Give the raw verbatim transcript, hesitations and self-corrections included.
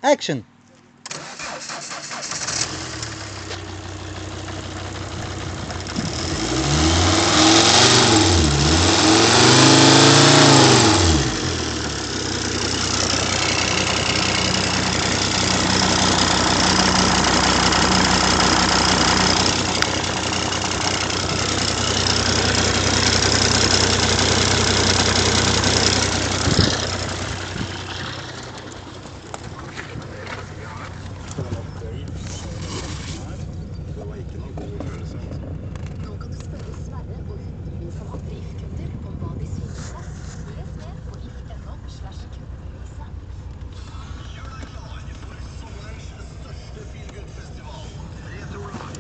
Action! Nå kan du spørre Sverre og hundrevis av andre if-kunder om hva de synes best. Les mer på if punktum no slash kundebeviset. Gjør deg klar for sommerens største feelgood-festival. Retrolag.